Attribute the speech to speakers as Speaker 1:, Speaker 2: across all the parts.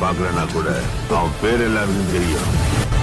Speaker 1: பார்க்கலன்னா கூட அவன் பேர் எல்லாருக்கும் தெரியும்.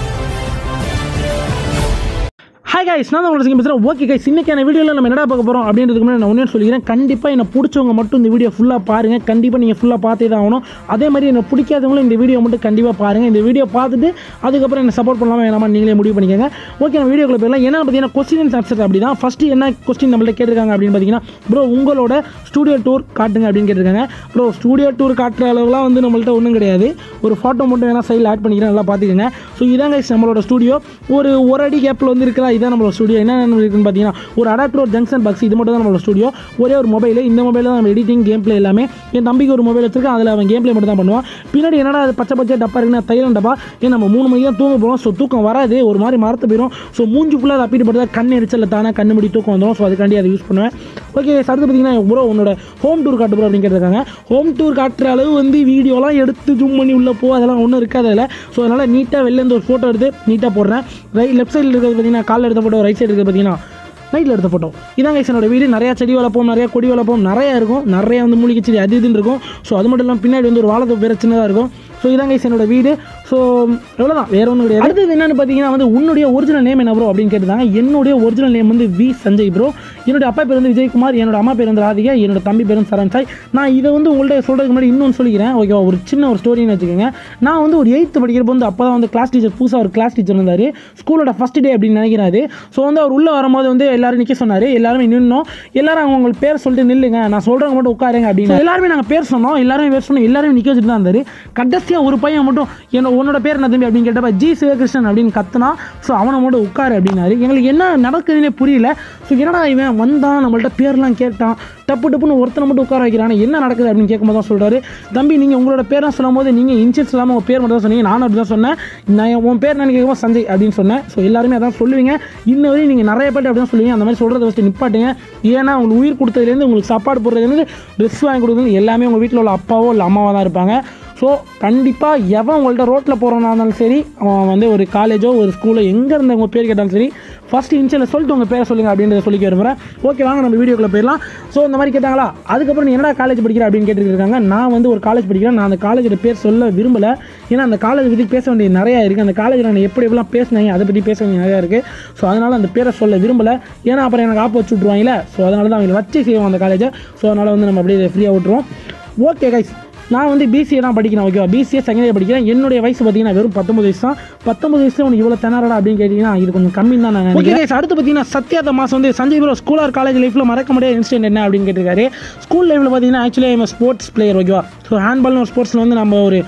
Speaker 2: ஹாய் கைஸ், நான் உங்களுக்கு பேசுகிறேன். ஓகே கைஸ், இன்றைக்கான வீடியோவில் நம்ம என்னடா பார்க்க போகிறோம் அப்படின்றதுக்கு முன்னாடி நான் ஒன்றே சொல்லிக்கிறேன். கண்டிப்பாக என்னை பிடிச்சவங்க மட்டும் இந்த வீடியோ ஃபுல்லாக பாருங்கள். கண்டிப்பாக நீங்கள் ஃபுல்லாக பார்த்தே தான் ஆகணும். அதே மாதிரி என்னை பிடிக்காதவங்களும் இந்த வீடியோ மட்டும் கண்டிப்பாக பாருங்கள். இந்த வீடியோ பார்த்துட்டு அதுக்கப்புறம் என்ன சப்போர்ட் பண்ணலாமா வேணாமா நீங்களே முடிவு பண்ணிக்கோங்க. ஓகே, நம்ம வீடியோக்குள்ள போயிடலாம். என்ன பார்த்தீங்கன்னா கொஸ்டின் ஆன்சர் அப்படி தான். ஃபஸ்ட்டு என்ன கொஸ்டின் நம்மள்ட்ட கேட்டிருக்காங்க அப்படின்னு பார்த்தீங்கன்னா, ப்ரோ உங்களோட ஸ்டூடியோ டூர் காட்டுங்க அப்படின்னு கேட்டிருக்காங்க. ப்ரோ ஸ்டூடியோ டூர் காட்டுற அளவுலாம் வந்து நம்மள்ட்ட ஒன்றும் கிடையாது. ஒரு ஃபோட்டோ மட்டும் வேணால் சைடில் ஆட் பண்ணிக்கிறேன், நல்லா பார்த்துக்கோங்க. ஸோ இதான் கைஸ் நம்மளோட ஸ்டூடியோ. ஒரு அடி கேப்பில் வந்து இருக்கலாம். இதான் நம்மளோட ஸ்டூடியோ. என்ன இருக்குன்னு பார்த்தீங்கன்னா, ஒரு அடாப்டர், ஒரு ஜங்ஷன் பாக்ஸ், இது மட்டும் தான் நம்மளோட ஸ்டூடியோ. ஒரே ஒரு மொபைல். இந்த மொபைலில் தான் நம்ம எடிட்டிங், கேம் பிளே எல்லாமே. என் தம்பிக்கு ஒரு மொபைல் வச்சிருக்கேன், அதில் அவன் கேம் பிளே மட்டும் தான் பண்ணுவான். பின்னாடி என்னடா அது பச்சை டப்பா இருக்குன்னா தைலம் டப்பா. ஏன் நம்ம 3 மணிக்கு தான் தூங்க போகிறோம். ஸோ தூக்கம் வராது, ஒரு மாதிரி மரத்து போயிடும். ஸோ மூஞ்சி ஃபுல்லாக தப்பிட்டு படுத்தா கண் எரிச்சல் தானே கண்ணு முடி தூக்கம் வந்துடும். ஸோ அதுக்காண்டி அதை யூஸ் பண்ணுவேன். ஓகே, அடுத்து பார்த்தீங்கன்னா ப்ரோ உன்னோட ஹோம் டூர் காட்டு ப்ரோ அப்படின்னு கேட்டிருக்காங்க. ஹோம் டூர் காட்டுற அளவு வந்து வீடியோலாம் எடுத்து ஜூம் பண்ணி உள்ளே போ அதெல்லாம் ஒன்றும் இருக்காது அதில். ஸோ அதனால் நீட்டாக வெளிலேருந்து ஒரு ஃபோட்டோ எடுத்து நீட்டாக போடுறேன். லெஃப்ட் சைடில் இருக்கிறது பார்த்தீங்கன்னா காலில் எடுத்த ஃபோட்டோ, ரைட் சைடு இருக்கிறது பார்த்தீங்கன்னா நைட்டில் எடுத்த ஃபோட்டோ. இதான் கைஸ் என்னோட வீடு. நிறையா செடி வளர்ப்போம், நிறையா கொடி வளர்ப்போம், நிறையா இருக்கும். நிறையா வந்து மூலிகை செடி அது இதுன்னு இருக்கும். ஸோ அது மட்டும் இல்லாமல் பின்னாடி வந்து ஒரு வாழைத்தோப்பு வேறு சின்னதாக இருக்கும். ஸோ இதான் கைஸ் என்னோட வீடு. ஸோ எவ்வளோதான், வேறு ஒன்றும் கிடையாது. அடுத்தது என்னென்னு பார்த்தீங்கன்னா வந்து உன்னுடைய ஒரிஜினல் நேம் என்ன ப்ரோ அப்படின்னு கேட்டுருந்தாங்க. என்னுடைய ஒரிஜினல் நேம் வந்து வி சஞ்சய் ப்ரோ. என்னுடைய அப்பா பேர் வந்து விஜயகுமார், என்னோட அம்மா பேர் வந்து ராதிகா, என்னோட தம்பி பேர் வந்து சரண் சாய். நான் இதை வந்து உங்கள்கிட்ட சொல்கிறதுக்கு முன்னாடி இன்னொன்று சொல்லிக்கிறேன். ஓகேவா, ஒரு சின்ன ஒரு ஸ்டோரின்னு வச்சுக்கோங்க. நான் வந்து ஒரு 8th படிக்கிறப்போ வந்து அப்போ தான் வந்து கிளாஸ் டீச்சர், புதுசாக ஒரு கிளாஸ் டீச்சர் வந்தார். ஸ்கூலோட ஃபஸ்ட் டே அப்படின்னு நினைக்கிறாரு. ஸோ வந்து அவர் உள்ளே வரும்போது வந்து எல்லாரும் நிற்க சொன்னார். எல்லாருமே நின்னோம். எல்லாரும் அவங்க பேர் சொல்லிட்டு நில்லுங்க, நான் சொல்கிறவங்க மட்டும் உட்காருங்க அப்படின்னு. எல்லாருமே நாங்கள் பேர் சொன்னோம், எல்லாருமே பேர் சொன்னோம், எல்லாருமே நிற்க வச்சுட்டு தான் இருந்தார். கடைசியாக ஒரு பையன் மட்டும் உன்னோட பேர் என்ன தம்பி அப்படின்னு கேட்டப்ப ஜி சிவகிருஷ்ணன் அப்படின்னு கத்துனா. ஸோ அவனை மட்டும் உட்காரு அப்படின்னாரு. எங்களுக்கு என்ன நடக்குதுன்னே புரியல. ஸோ என்னடா இவன் வந்தான், நம்மள்ட்ட பேர்லாம் கேட்டான், டப்புன்னு ஒருத்தனை மட்டும் உட்கார வைக்கிறான், என்ன நடக்குது அப்படின்னு கேட்கும்போது தான் சொல்கிறாரு, தம்பி நீங்கள் உங்களோட பேரெலாம் சொல்லும் போது நீங்கள் இன்ஷியல்ஸ் இல்லாமல் உங்கள் பேர் மட்டும் தான் சொன்னீங்க. நானும் அப்படி தான் சொன்னேன். நான் உன் பேர் நான் கேட்கும்போது சஞ்சய் அப்படின்னு சொன்னேன். ஸோ எல்லாருமே அதான் சொல்லுவீங்க. இன்ன வரையும் நீங்கள் நிறைய பேர் அப்படி தான் சொல்லுவீங்க. அந்த மாதிரி சொல்கிறத ஃபஸ்ட்டு நிப்பாட்டுங்க. ஏன்னா உங்களுக்கு உயிர் கொடுத்ததுலேருந்து, உங்களுக்கு சாப்பாடு போடுறதுலேருந்து, ட்ரெஸ் வாங்கி கொடுக்குறது எல்லாமே உங்கள் வீட்டில் உள்ள அப்பாவோ இல்லை அம்மாவோ தான் இருப்பாங்க. ஸோ கண்டிப்பாக எவன் உங்கள்கிட்ட ரோட்டில் போகிறவனா இருந்தாலும் சரி, அவன் வந்து ஒரு காலேஜோ ஒரு ஸ்கூலோ எங்கே இருந்து உங்கள் பேர் கேட்டாலும் சரி, ஃபஸ்ட்டு இன்ஷியலில் சொல்லிட்டு உங்கள் பேரை சொல்லுங்கள் அப்படின்றத சொல்லிக்க விரும்புகிறேன். ஓகே, வாங்க நம்ம வீடியோக்குள்ளே போயிடலாம். ஸோ இந்த மாதிரி கேட்டாங்களா, அதுக்கப்புறம் நீ என்னடா காலேஜ் படிக்கிற அப்படின்னு கேட்டுருக்காங்க. நான் வந்து ஒரு காலேஜ் படிக்கிறேன். நான் அந்த காலேஜோட பேர் சொல்ல விரும்பலை. ஏன்னா அந்த காலேஜ் பற்றி பேச வேண்டியது நிறையா இருக்குது. அந்த காலேஜில் நான் எப்படிலாம் பேசினாங்க அதை பற்றி பேச வேண்டிய நிறையா இருக்குது. ஸோ அதனால் அந்த பேரை சொல்ல விரும்பலை. ஏன்னா அப்புறம் எனக்கு ஆப்ப வச்சு விட்ருவாங்களே. ஸோ அதனால தான் அவங்க வச்சு செய்வோம் அந்த காலேஜை. ஸோ அதனால் வந்து நம்ம அப்படியே ஃப்ரீயாக விட்டுருவோம். ஓகே கைஸ், நான் வந்து பிசிஏ தான் படிக்கிறேன். ஓகேவா, பிசிஏ செகண்ட் இயர் படிக்கிறேன். என்னுடைய வயசு பார்த்தீங்கன்னா வெறும் 19 வயசு தான். 19 வயசுல உனக்கு இவ்வளோ திணறடா அப்படின்னு கேட்டிங்கன்னா இது கொஞ்சம் கம்மி தான். நான் ஓகே கைஸ், அடுத்து பார்த்தீங்கன்னா சத்யாத மாதம் வந்து Sanjay bro school or college லைஃப்பில் மறக்க முடியாத இன்சிடென்ட் என்ன அப்படின்னு கேட்டிருக்காரு. ஸ்கூல் லைஃப்பில் பார்த்தீங்கன்னா ஆக்சுவலி ஐம் ஸ்போர்ட்ஸ் பிளேயர். ஓகேவா, ஸோ ஹேண்ட்பால்னு ஒரு ஸ்போர்ட்ஸில் வந்து நம்ம ஒரு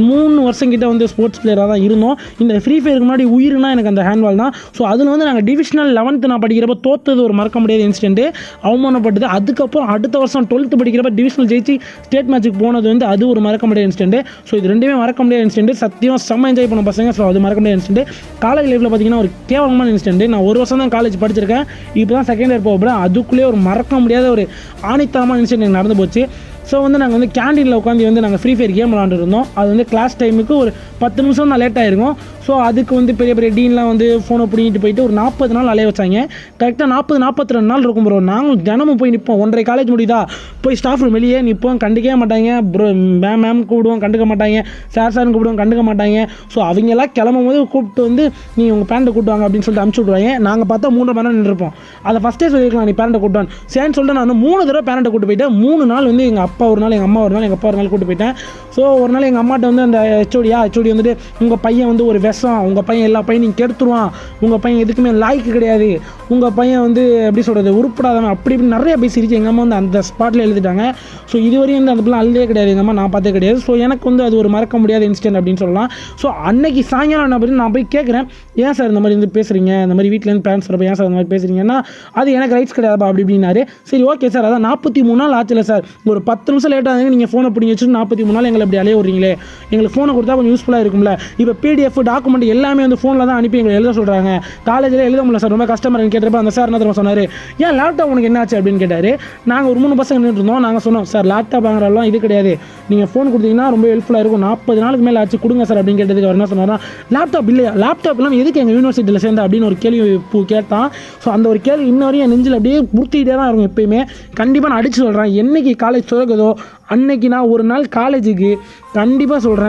Speaker 2: 3 வருஷம் கிட்ட வந்து ஸ்போர்ட்ஸ் பிளேயராக தான் இருந்தோம். இந்த ஃப்ரீ ஃபயருக்கு முன்னாடி உயிர்னா எனக்கு அந்த ஹேண்ட்பால் தான். ஸோ அதில் வந்து நாங்கள் டிவிஷனல் 11th நான் படிக்கிறப்ப தோத்தது ஒரு மறக்க முடியாத இன்சிடென்ட்டு, அவமானப்பட்டது. அதுக்கப்புறம் அடுத்த வருஷம் 12th படிக்கிறப்ப டிவிஷனல் ஜெயிச்சு ஸ்டேட் மேட்ச்சுக்கு போனது வந்து அது ஒரு மறக்க முடியாத இன்சிடென்ட். ஸோ இது ரெண்டுமே மறக்க முடியாத இன்சிடென்ட். சத்தியமாக செம்ம என்ஜாய் பண்ண பசங்க. ஸோ அது மறக்க முடியாத இன்சிடென்ட். காலேஜ் லைஃப்பில் பார்த்தீங்கன்னா ஒரு கேவலமான இன்சிடென்ட். நான் 1 வருஷம் தான் காலேஜ் படிச்சிருக்கேன். இப்போ தான் செகண்ட் இயர் போகிறேன். அதுக்குள்ளேயே ஒரு மறக்க முடியாத ஒரு ஆணித்தரமான இன்சிடென்ட் நடந்து போச்சு. ஸோ வந்து நாங்கள் வந்து கேண்டீனில் உட்காந்து வந்து நாங்கள் ஃப்ரீ ஃபயர் கேம் விளாண்டுருந்தோம். அது வந்து கிளாஸ் டைமுக்கு ஒரு 10 நிமிஷம் தான் லேட் ஆகிருக்கும். ஸோ அதுக்கு வந்து பெரிய பெரிய டீன்லாம் வந்து ஃபோனை பிடிங்கிட்டு போயிட்டு ஒரு 40 நாள் அலைய வச்சாங்க. கரெக்டாக 42 நாள் இருக்கும் ப்ரோ. நாங்கள் தினமும் போய் நிற்போம். 1:30 காலேஜ் முடியுதா போய் ஸ்டாஃப் ரூம் வெளியே நிற்போம். கண்டுக்கவே மாட்டாங்க ப்ரோ. மேம் கூப்பிடுவோம், கண்டுக்க மாட்டாங்க. சார்னு கூப்பிடுவோம், கண்டுக்க மாட்டாங்க. ஸோ அவங்கெல்லாம் கிளம்பும் போது கூப்பிட்டு வந்து நீ உங்கள் பேரண்ட்டை கூப்பிடுவாங்க அப்படின்னு சொல்லிட்டு அனுப்பிச்சி விட்ருவாங்க. நாங்கள் பார்த்தா 3 மணி நேரம் நின்றுப்போம். அதை ஃபஸ்ட்டே சொல்லியிருக்கலாம், நீ பேரண்ட்டை கூப்பிட்டான் சரின்னு சொல்லிட்டு நான் 3 தடவை பேரண்ட்டை கூப்பிட்டு போயிட்டேன். 3 நாள் வந்து எங்கள் அப்பா ஒரு நாள், எங்கள் அம்மா ஒரு நாள், எங்கள் அப்பா ஒரு நாள் கூப்பிட்டு போயிட்டேன். ஸோ ஒரு நாள் எங்கள் அம்மாட்ட வந்து அந்த ஹெச்ஓடி வந்துட்டு உங்கள் பையன் வந்து ஒரு விஷம், உங்கள் பையன் எல்லா பையன் நீங்கள் கெடுத்துருவான், உங்கள் பையன் எதுக்குமே லாய்க்கு கிடையாது, உங்கள் பையன் வந்து எப்படி சொல்கிறது உருப்படாதவன் அப்படி இப்படி நிறைய பேசிருச்சு. எங்கள் அம்மா வந்து அந்த ஸ்பாட்டில் எழுதிட்டாங்க. ஸோ இதுவரையும் வந்து அந்த பிள்ளை அழுதே கிடையாது. எங்கள் அம்மா நான் பார்த்தே கிடையாது. ஸோ எனக்கு வந்து அது ஒரு மறக்க முடியாத இன்சிடென்ட் அப்படின்னு சொல்லலாம். ஸோ அன்னைக்கு சாயங்காலம் நான் போய் கேட்குறேன், ஏன் சார் இந்த மாதிரி வந்து பேசுகிறீங்க, இந்த மாதிரி வீட்டிலேருந்து பேரண்ட்ஸ் வரப்போ ஏன் சார் இந்த மாதிரி பேசுகிறீங்கன்னா, அது எனக்கு ரைட்ஸ் கிடையாதுப்பா அப்படி இப்படின்னாரு. சரி ஓகே சார், அதான் 43 நாள் ஆச்சுல சார், ஒரு 10 நிமிஷம் லேட்டாக இருந்தாங்க, நீங்கள் ஃபோனை பிடிங்கி வச்சுட்டு 43 நாள் எங்களை அப்படி அலைய விட்றீங்களே, எங்களுக்கு ஃபோனை கொடுத்தா கொஞ்சம் யூஸ்ஃபுல்லாக இருக்கும்ல. இப்போ பிடிஎஃப் டாக்குமெண்ட் எல்லாமே வந்து ஃபோனில் தான் அனுப்பி எங்களை எழுத சொல்கிறாங்க. காலேஜில் எழுத முடியல சார், ரொம்ப கஷ்டமாக கேட்டப்ப அந்த சார் என்ன தெரியுமா சொன்னார், ஏன் லேப்டாப் உனக்கு என்னாச்சு அப்படின்னு கேட்டார். நாங்கள் ஒரு 3 பசங்க நின்றுட்டு இருந்தோம். நாங்கள் சொன்னோம் சார் லேப்டாப் வாங்குறலாம் இது கிடையாது, நீங்கள் ஃபோன் கொடுத்தீங்கன்னா ரொம்ப ஹெல்ப்ஃபுல்லாக இருக்கும், 40 நாளுக்கு மேலே ஆச்சு கொடுங்க சார் அப்படின்னு கேட்டதுக்கு அவர் என்ன சொன்னார், லேப்டாப் இல்லையா, லேப்டாப் எல்லாம் எதுக்கு எங்கள் யூனிவர்சிட்டியில் சேர்ந்தா அப்படின்னு ஒரு கேள்வி கேட்டான். ஸோ அந்த ஒரு கேள்வி இன்ன வரையும் என் நெஞ்சில் அப்படியே பூர்த்திகிட்டே தான் இருக்கும் எப்பயுமே. கண்டிப்பாக நான் அடித்து சொல்கிறேன், என்றைக்கு காலேஜ் திறக்குதோ அன்னைக்கு நான் ஒரு நாள் காலேஜுக்கு கண்டிப்பாக சொல்கிறேன்,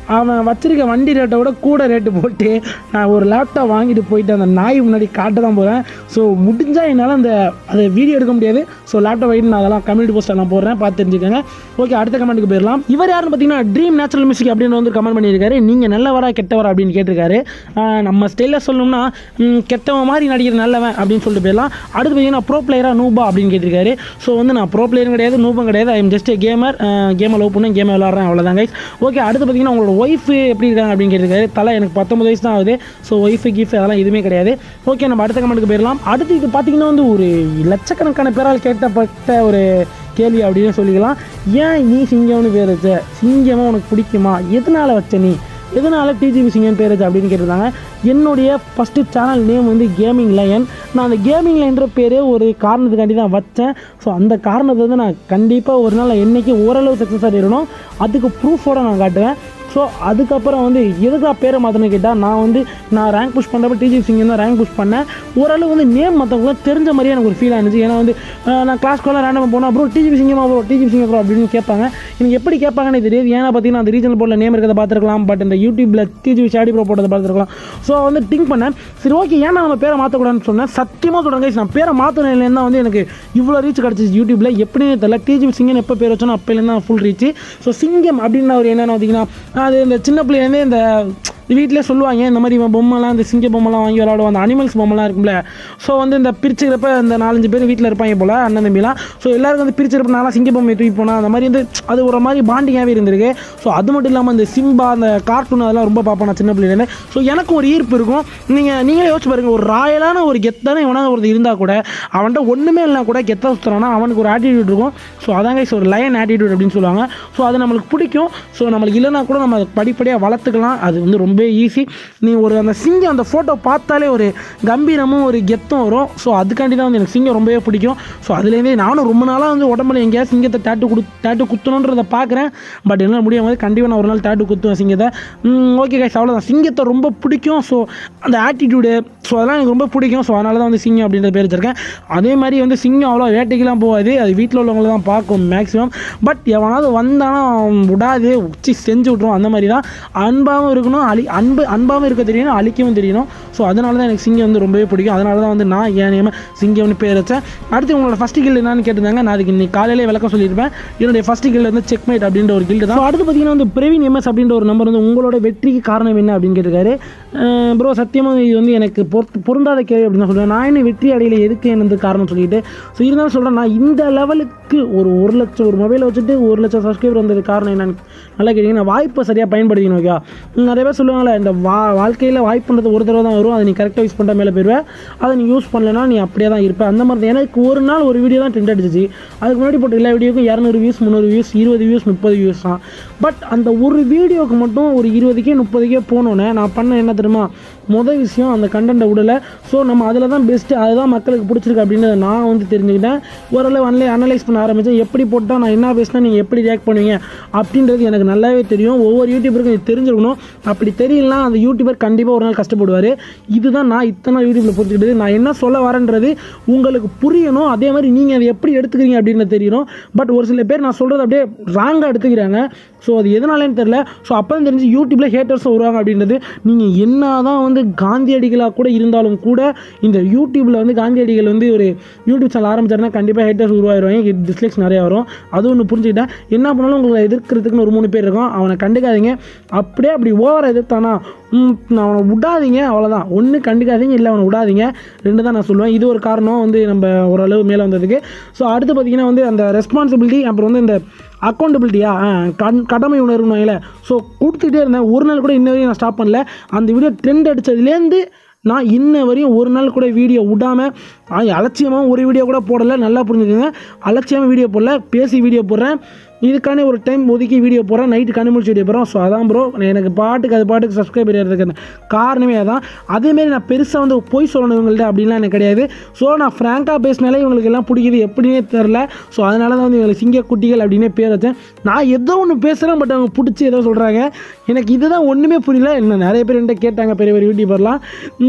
Speaker 2: அவன் வச்சிருக்க வண்டி ரேட்டை விட கூட ரேட்டு போட்டு நான் ஒரு லேப்டாப் வாங்கிட்டு போயிட்டு அந்த நாய் முன்னாடி காட்ட தான் போகிறேன். ஸோ முடிஞ்சால் என்னால் அதை வீடியோ எடுக்க முடியாது. ஸோ லேப்டாப் வாங்கிட்டு நான் அதெல்லாம் கம்யூனிட்டி போஸ்ட்டில் நான் போடுறேன், பார்த்து தெரிஞ்சுக்கோங்க. ஓகே, அடுத்த கமெண்ட்டுக்கு போயிடலாம். இவர் யாருன்னு பார்த்தீங்கன்னா ட்ரீம் நேச்சுரல் மியூசிக் அப்படின்னு வந்து கமெண்ட் பண்ணியிருக்காரு. நீங்கள் நல்லவரா கெட்டவரா அப்படின்னு கேட்டிருக்காரு. நம்ம ஸ்டைலில் சொல்லணும்னா கெட்டவன் மாதிரி நடிக்கிற நல்லவன் அப்படின்னு சொல்லிட்டு போயிடலாம். அடுத்து பார்த்தீங்கன்னா ப்ரோ பிளேயரா நூபா அப்படின்னு கேட்டிருக்காரு. ஸோ வந்து நான் ப்ரோ பிளேயரும் கிடையாது, நூபம் கிடையாது. I am just gamer. கேமை லவ் பண்ணேன், கேமை விளாட்றேன், அவ்வளோதான் கைஸ். ஓகே, அடுத்து பார்த்தீங்கன்னா உங்களோட ஒய்ஃபு எப்படி இருக்காங்க அப்படின்னு கேட்டிருக்காரு. தலை எனக்கு 19 வயசு தான் ஆகுது. ஸோ ஒய்ஃபு கிஃப்ட் அதெல்லாம் எதுவுமே கிடையாது. ஓகே, நம்ம அடுத்த கமெண்ட்டுக்கு போயிடலாம். அடுத்து இது பார்த்தீங்கன்னா வந்து ஒரு லட்சக்கணக்கான பேரால் கேட்டப்பட்ட ஒரு கேள்வி அப்படின்னு சொல்லிக்கலாம். ஏன் நீ சிங்கம்னு பேர் வச்ச? சிங்கமாக உனக்கு பிடிக்குமா? எதனால் வச்ச நீ? எதனால் டிஜிபி சிங்கம்னு பேர் வச்ச அப்படின்னு கேட்டிருந்தாங்க. என்னுடைய ஃபஸ்ட்டு சேனல் நேம் வந்து கேமிங் லைன். நான் அந்த கேமிங் லைன்ற பேரே ஒரு காரணத்துக்காண்டி தான் வச்சேன். ஸோ அந்த காரணத்தை வந்து நான் கண்டிப்பாக ஒரு நாள் என்றைக்கு ஓரளவு சக்ஸஸ் ஆகிடணும், அதுக்கு ப்ரூஃபோடு நான் காட்டுவேன். ஸோ அதுக்கப்புறம் வந்து எதுக்காக பேரை மாற்றணும்னு கேட்டால், நான் ரேங்க் புஷ் பண்ணுறப்ப டிஜிபி சிங்கம் தான் ரேங்க் புஷ் பண்ணேன். ஓரளவு வந்து நேம் மற்றவங்க தெரிஞ்ச மாதிரியே எனக்கு ஒரு ஃபீல் ஆனிச்சு. ஏன்னா வந்து நான் கிளாஸ்க்குள்ளே ரேண்டமாக போனால் அப்புறம் டிஜிபி சிங்கமா ப்ரோ, டிஜிபி சிங்கம் ப்ரோ அப்படின்னு கேட்பாங்க. எனக்கு எப்படி கேட்பாங்கன்னு தெரியாது. ஏன்னா பார்த்தீங்கன்னா அந்த ரீஜனல் போர்டில் நேம் இருக்கிறத பார்த்துருக்கலாம், பட் இந்த யூடியூப்பில் டிஜிபி ஷாடி ப்ரோ போட்டதை பார்த்துருக்கலாம். ஸோ வந்து திங்க் பண்ணேன், சரி ஓகே ஏன்னா நம்ம பேரை மாற்றக்கூடாதுன்னு சொன்னேன். சத்தியமாக சொல்கிறேன், நான் பேரை மாற்றினேன் தான் வந்து எனக்கு இவ்வளோ ரீச் கிடச்சிச்சு யூடியூப்பில். எப்படின்னு தெரியல, டிஜிபி சிங்கன் எப்போ பேர் வச்சோன்னா அப்போலேருந்து தான் ஃபுல் ரீச். ஸோ சிங்கம் அப்படின்னு அவர் என்னென்னு பார்த்தீங்கன்னா, அது இந்த சின்ன பிள்ளைலேருந்தே இந்த வீட்டிலே சொல்லுவாங்க, இந்த மாதிரி பொம்மைலாம், இந்த சிங்க பொம்மைலாம் வாங்கி விளாடுவோம், அந்த அனிமல்ஸ் பொம்மைலாம் இருக்கும்ல. ஸோ வந்து இந்த பிரிச்சுக்கிறப்ப இந்த 4-5 பேர் வீட்டில் இருப்பாங்க போல், அண்ணன் தம்பிலாம். ஸோ எல்லாருக்கும் வந்து பிரிச்சுக்கிறப்ப நான்லாம் சிங்க பொம்மையை தூக்கி போனால் அந்த மாதிரி வந்து அது ஒரு மாதிரி பாண்டிங்காகவே இருந்திருக்கு. ஸோ அது மட்டும் இல்லாமல் இந்த சிம்பா, அந்த கார்ட்டூன் அதெல்லாம் ரொம்ப பார்ப்பேன் நான் சின்ன பிள்ளைலேருந்து. ஸோ எனக்கு ஒரு ஈர்ப்பு இருக்கும். நீங்களே யோசிச்சு பாருங்கள், ஒரு ராயலான ஒரு கெத்தான எவனாவது ஒருத்தர் இருந்தால் கூட, அவன்கிட்ட ஒன்றுமே இல்லைனா கூட கெத்தாக சுற்றுறானா அவனுக்கு ஒரு ஆட்டிடியூட் இருக்கும். ஸோ அதாங்க ஒரு லயன் ஆட்டிடியூட் அப்படின்னு சொல்லுவாங்க. ஸோ அது நம்மளுக்கு பிடிக்கும். ஸோ நம்மளுக்கு இல்லைனா கூட நம்ம அதை படிப்படியாக வளர்த்துக்கலாம். அது வந்து ரொம்ப ஈஸி. நீ ஒரு அந்த சிங்கம் அந்த ஃபோட்டோ பார்த்தாலே ஒரு கம்பீரமும் ஒரு கெத்தும் வரும். ஸோ அதுக்காண்டி தான் வந்து எனக்கு சிங்கம் ரொம்பவே பிடிக்கும். ஸோ அதுலேருந்தே நானும் ரொம்ப நாளாக வந்து உடம்புல எங்கேயாவது சிங்கத்தை டேட்டு குத்தணுன்றதை பார்க்குறேன். பட் என்னால் முடியும் போது கண்டிப்பாக நான் ஒரு நாள் டேட்டு குத்துவேன் சிங்கத்தை. ஓகே கைஸ், அவ்வளோதான். சிங்கத்தை ரொம்ப பிடிக்கும். ஸோ அந்த ஆட்டிடியூடு, ஸோ அதெல்லாம் எனக்கு ரொம்ப பிடிக்கும். ஸோ அதனால தான் வந்து சிங்கம் அப்படின்ற பேர் வச்சிருக்கேன். அதே மாதிரி வந்து சிங்கம் அவ்வளோ வேட்டைக்கெல்லாம் போகாது, அது வீட்டில் உள்ளவங்கள தான் பார்க்கும் மேக்ஸிமம். பட் எவனாவது வந்தானா விடாது, உச்சி செஞ்சு விட்ருவோம். அந்த மாதிரி தான். அன்பாகவும் இருக்கணும், அன்பாகவும் இருக்க தெரியணும், அழிக்கவும் தெரியணும். ஸோ அதனால தான் எனக்கு சிங்கம் வந்து ரொம்பவே பிடிக்கும். அதனால தான் வந்து நான் ஏன் நேம சிங்கம்னு பேர் வச்சேன். அடுத்து உங்களோட ஃபஸ்ட்டு கில்டு என்னன்னு கேட்டிருந்தாங்க. நான் அதுக்கு இன்னைக்கு காலையிலே விளக்கம் சொல்லியிருப்பேன். என்னுடைய ஃபஸ்ட்டு கில்டு வந்து செக்மேட் அப்படின்ற ஒரு கில்டு தான். அடுத்து பார்த்தீங்கன்னா வந்து பிரவீன் எம்எஸ் அப்படின்ற ஒரு நம்பர் வந்து உங்களோட வெற்றிக்கு காரணம் என்ன அப்படின்னு கேட்டிருக்காரு. ப்ரோ சத்தியமாக இது வந்து எனக்கு பொருந்தாத கேள்வி அப்படின்னு தான் சொல்லுவேன். நான் என்ன வெற்றி அடையில எதுக்கு என்னது காரணம் சொல்லிட்டு. ஸோ இருந்தாலும் சொல்கிறேன், நான் இந்த லெவலுக்கு ஒரு 1 லட்சம் ஒரு மொபைலை வச்சுட்டு 1 லட்சம் சப்ஸ்கிரைபர் வந்தது காரணம் என்னன்னு நல்லா கேட்டிங்கன்னா, வாய்ப்பை சரியாக பயன்படுத்திக்கணும். ஓகே, நிறைய பேர் சொல்லுவாங்களே, இந்த வாழ்க்கையில் வாய்ப்புன்றது ஒரு தடவை தான் வரும், அதை நீ கரெக்டாக யூஸ் பண்ணுற மேலே போயிடுவேன், அதை நீ யூஸ் பண்ணலைன்னா நீ அப்படியே தான் இருப்பேன். அந்த மாதிரி தான் எனக்கு ஒரு நாள் ஒரு வீடியோ தான் ட்ரெண்ட் அடிச்சிச்சு. அதுக்கு முன்னாடி போட்ட எல்லா வீடியோக்கும் 200 வியூஸ், 300 வியூஸ், 20 வியூஸ், 30 வியூஸ் தான். பட் அந்த ஒரு வீடியோவுக்கு மட்டும் ஒரு 20K 30K போனோன்னே நான் பண்ண என்ன தெரியுமா, மொதல் விஷயம் அந்த கண்டென்ட்டை விடலை. ஸோ நம்ம அதில் தான் பெஸ்ட்டு, அதுதான் மக்களுக்கு பிடிச்சிருக்கு அப்படின்றத நான் வந்து தெரிஞ்சுக்கிட்டேன். ஓரளவு அனலைஸ் பண்ண ஆரம்பித்தேன். எப்படி போட்டால் நான் என்ன பேசினா நீங்கள் எப்படி ரியாக்ட் பண்ணுவீங்க அப்படின்றது எனக்கு நல்லாவே தெரியும். ஒவ்வொரு யூடியூபருக்கும் இது தெரிஞ்சிருக்கணும். அப்படி தெரியலனா அந்த யூடியூபர் கண்டிப்பாக ஒரு நாள் கஷ்டப்படுவார். இதுதான் நான் இத்தனை யூடியூப்பில் புரிஞ்சுக்கிட்டது. நான் என்ன சொல்ல வரேன்றது உங்களுக்கு புரியணும். அதே மாதிரி நீங்கள் அதை எப்படி எடுத்துக்கிறீங்க அப்படின்னு தெரியணும். பட் ஒரு சில பேர் நான் சொல்கிறது அப்படியே ராங்காக எடுத்துக்கிறாங்க. ஸோ அது எதனாலேன்னு தெரில. ஸோ அப்போ தான் தெரிஞ்சு யூடியூப்பில் ஹேட்டர்ஸ் வருவாங்க அப்படின்றது. நீங்கள் என்ன தான் வந்து காந்தியடிகளாக கூட இருந்தாலும் கூட இந்த யூடியூப்பில் வந்து காந்தியடிகள் வந்து ஒரு யூடியூப் சேனல் ஆரம்பிச்சாருன்னா கண்டிப்பாக ஹேட்டர்ஸ் உருவாயிருவாங்க, டிஸ்லைக்ஸ் நிறையா வரும். அது ஒன்று புரிஞ்சுக்கிட்டேன். என்ன பண்ணாலும் உங்களை எதிர்க்கிறதுக்குன்னு ஒரு 3 பேர் இருக்கும். அவனை கண்டுக்காதீங்க. அப்படியே அப்படி ஓவராக எதிர்த்தானா அவனை விடாதீங்க, அவ்வளோதான். ஒன்று கண்டுக்காதீங்க, இல்லை அவனை விடாதீங்க. 2 தான் நான் சொல்லுவேன். இது ஒரு காரணம் வந்து நம்ம ஓரளவு மேலே வந்ததுக்கு. ஸோ அடுத்து பார்த்திங்கன்னா வந்து அந்த ரெஸ்பான்சிபிலிட்டி, அப்புறம் வந்து இந்த அக்கௌண்டபிலிட்டியா, கடமை உணர்வுன்னு இல்லை. ஸோ கொடுத்துக்கிட்டே இருந்தேன். ஒரு நாள் கூட இன்ன வரையும் நான் ஸ்டாப் பண்ணல. அந்த வீடியோ ட்ரெண்ட் அடித்ததுலேருந்து நான் இன்ன வரையும் ஒரு நாள் கூட வீடியோ விடாமல் அலட்சியமாக ஒரு வீடியோ கூட போடலை. நல்லா புரிஞ்சுக்கோங்க, அலட்சியமாக வீடியோ போடல, பேசி வீடியோ போடுறேன். இதுக்கான ஒரு டைம் ஒதுக்கி வீடியோ போடுறேன், நைட்டு கண்டுபிடிச்சி வீடியோ போடுறோம். ஸோ அதான் ப்ரோ, எனக்கு பாட்டுக்கு சப்ஸ்கிரைபர் ஏறதுக்கு காரணமே அதான். அதேமாரி நான் பெருசாக வந்து பொய் சொல்லணும் இவங்கள்ட்ட அப்படின்லாம் எனக்கு கிடையாது. ஸோ நான் ஃப்ராங்காக பேசினாலே இவங்களுக்கு எல்லாம் பிடிக்குது எப்படின்னே தெரில. ஸோ அதனால தான் வந்து இவங்களுக்கு சிங்க குட்டிகள் அப்படின்னே பேர் வச்சேன். நான் ஏதோ ஒன்று பேசுகிறேன், பட் அவங்க பிடிச்சி ஏதோ சொல்கிறாங்க. எனக்கு இதுதான் ஒன்றுமே புரியல. இன்னும் நிறைய பேர் என்கிட்ட கேட்டாங்க, பெரிய பெரிய யூடியூபர்லாம்.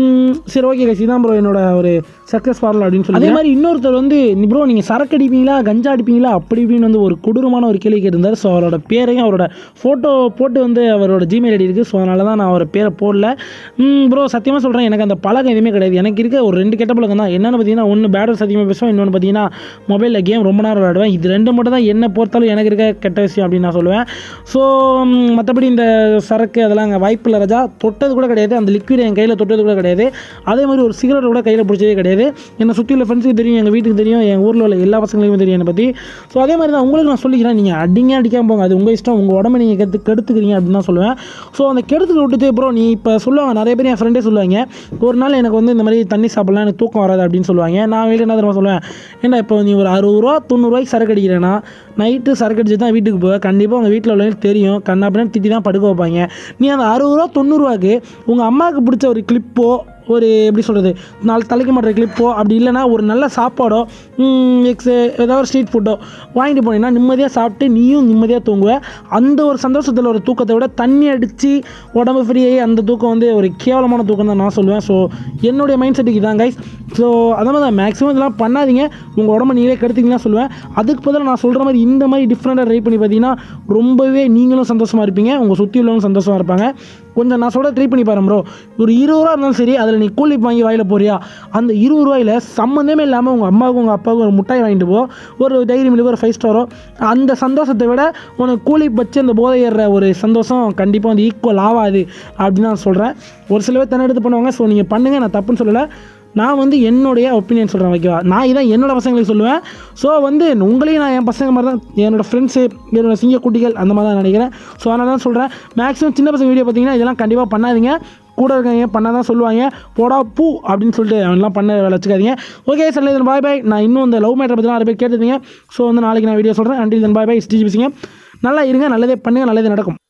Speaker 2: சரி ஓகே கைஸ், இதான் ப்ரோ என்னோட ஒரு சக்ஸஸ் ஃபார்முலா அப்படின்னு சொல்லி. அதே மாதிரி இன்னொருத்தர் வந்து ப்ரோ நீங்கள் சரக்கு அடிப்பீங்களா, கஞ்சா அடிப்பீங்களா அப்படி இப்படின்னு வந்து ஒரு கொடூரமான ஒரு ஒரு கேள்வி கேட்டிருந்தார். ஸோ அவரோட பேரையும் அவரோட ஃபோட்டோ போட்டு வந்து அவரோட ஜிமெயில் ஐடி இருக்குது. ஸோ அதனால தான் நான் அவர் பேரை போடல. ப்ரோ சத்தியமாக சொல்கிறேன், எனக்கு அந்த பழக்கம் எதுவுமே கிடையாது. எனக்கு இருக்க ஒரு 2 கெட்ட பழக்கம் தான். என்னென்னு பார்த்தீங்கன்னா, ஒன்று பேட் வேர்ட்ஸ் அதிகமாக பேசுவேன், இன்னொன்று பார்த்தீங்கன்னா மொபைலில் கேம் ரொம்ப நேரம் விளையாடுவேன். இது 2 மட்டும் தான் என்னை பொறுத்தாலும் எனக்கு இருக்க கெட்ட விஷயம் அப்படின்னு நான் சொல்லுவேன். ஸோ மற்றபடி இந்த சரக்கு அதெல்லாம் அங்கே வாய்ப்பு இல்லை ராஜா. தொட்டது கூட கிடையாது, அந்த லிக்விட் என் கையில் தொட்டது கூட கிடையாது. அதே மாதிரி ஒரு சிகரெட் கூட கையில் பிடிச்சதே கிடையாது. என்னை சுற்றி உள்ள ஃப்ரெண்ட்ஸுக்கு தெரியும், எங்கள் வீட்டுக்கு தெரியும், என் ஊரில் உள்ள எல்லா பசங்களுக்கும் தெரியும் என்னை பற்றி. ஸோ அதே மாதிரி தான் உங்களுக்கு நான் சொல்லிக்கிறேன், நீங்கள் அடிக்காமல் போங்க, அது உங்கள் இஷ்டம், உங்கள் உடம்பை நீங்கள் கெடுத்துக்கிறீங்க அப்படின்னு தான் சொல்லுவேன். ஸோ அந்த கெடுத்துக்க விட்டுட்டு ப்ரோ நீ இப்போ சொல்லுவாங்க, நிறைய பேர் என் ஃப்ரெண்டே சொல்லுவாங்க, ஒரு நாள் எனக்கு வந்து இந்த மாதிரி தண்ணி சாப்பிட்லாம், எனக்கு தூக்கம் வராது அப்படின்னு சொல்லுவாங்க. நான் வீட்டில் என்ன தெரியுமா சொல்லுவேன், ஏன்னா இப்போ நீ ஒரு 60 ரூபா 90 ரூபாய்க்கு சரக்கு அடிக்கிறேன்னா நைட்டு சரக்கு அடிச்சு தான் வீட்டுக்கு போவேன். கண்டிப்பாக உங்கள் வீட்டில் உள்ளவங்களுக்கு தெரியும், கண்ணாப்பின்னு திட்டி தான் படுக்க வைப்பாங்க. நீ அந்த 60 ரூபா 90 ரூபாய்க்கு உங்கள் அம்மாவுக்கு பிடிச்ச ஒரு கிளிப்போ, ஒரு எப்படி சொல்கிறது, 4 தலைக்கு மாட்டுற கிளிப்போ, அப்படி இல்லைனா ஒரு நல்ல சாப்பாடோ ஏதாவது ஸ்ட்ரீட் ஃபுட்டோ வாங்கிட்டு போனீங்கன்னா நிம்மதியாக சாப்பிட்டு நீயும் நிம்மதியாக தூங்குவேன். அந்த ஒரு சந்தோஷத்தில் ஒரு தூக்கத்தை விட தண்ணி அடித்து உடம்பு ஃப்ரீயாகி அந்த தூக்கம் வந்து ஒரு கேவலமான தூக்கம் தான் நான் சொல்லுவேன். ஸோ என்னுடைய மைண்ட் செட்டுக்கு இதான் கைஸ். ஸோ அதே மாதிரி தான் மேக்ஸிமம் இதெல்லாம் பண்ணாதீங்க, உங்கள் உடம்பை நீங்களே கெடுத்துக்கிங்கன்னு சொல்லுவேன். அதுக்கு பதிலாக நான் சொல்கிற மாதிரி இந்த மாதிரி டிஃப்ரெண்ட்டாக ட்ரை பண்ணி பார்த்தீங்கன்னா ரொம்பவே நீங்களும் சந்தோஷமாக இருப்பீங்க, உங்கள் சுற்றி உள்ளவங்க சந்தோஷமாக இருப்பாங்க. கொஞ்சம் நான் சொல்ல ட்ரை பண்ணி பாருங்க ப்ரோ. ஒரு 20 ரூபா இருந்தாலும் சரி, அதில் நீ கூலி வாங்கி வாயில் போறியா, அந்த 20 ரூபாயில் சம்மந்தமே இல்லாமல் உங்கள் அம்மாவுக்கும் உங்கள் அப்பாவுக்கும் ஒரு முட்டாய் வாங்கிட்டு போ, ஒரு டைரி மில்க்கு ஒரு 5 ஸ்டாரோ, அந்த சந்தோஷத்தை விட உனக்கு கூலி வச்சு அந்த போதை ஏறுற ஒரு சந்தோஷம் கண்டிப்பாக வந்து ஈக்குவல் ஆகாது அப்படின்னு நான் சொல்கிறேன். ஒரு சில பேர் தன்னெடுத்து பண்ணுவாங்க. ஸோ நீங்கள் பண்ணுங்கள், நான் தப்புன்னு சொல்லலை, நான் வந்து என்னுடைய ஒப்பீனியன் சொல்கிறேன் ஓகேவா. நான் இதான் என்னோடய பசங்களுக்கு சொல்லுவேன். ஸோ வந்து உங்களையும் நான் என் பசங்க மாதிரி தான், என்னோடய ஃப்ரெண்ட்ஸு, என்னோடய சிங்கக்குட்டிகள் அந்த மாதிரி தான் நினைக்கிறேன். ஸோ அதனால தான் சொல்கிறேன், மேக்ஸிமம் சின்ன பசங்க வீடியோ பார்த்தீங்கன்னா இதெல்லாம் கண்டிப்பாக பண்ணாதீங்க. கூட இருக்கவங்க பண்ண தான் சொல்லுவாங்க, போடா பூ அப்படின்னு சொல்லிட்டு அவன்லாம் பண்ண வேலை வச்சுக்காதீங்க. ஓகே சார், இதன் பாய் பாய். நான் இன்னும் இந்த லவ் மேட்டரை பற்றி நிறைய பேர் கேட்டுருந்தீங்க. ஸோ வந்து நாளைக்கு நான் வீடியோ சொல்கிறேன். அண்டில் தென் பாய் பாய். ஸ்டீஜ் பிசிங்க, நல்லா இருங்க, நல்லதே பண்ணுங்கள், நல்லதே நடக்கும்.